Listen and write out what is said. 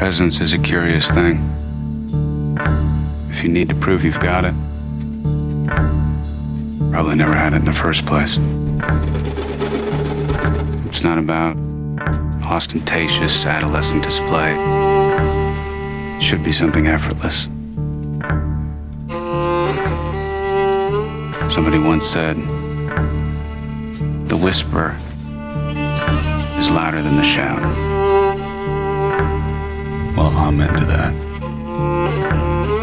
Presence is a curious thing. If you need to prove you've got it, probably never had it in the first place. It's not about ostentatious adolescent display. It should be something effortless. Somebody once said, the whisper is louder than the shout. Well, I'm into that.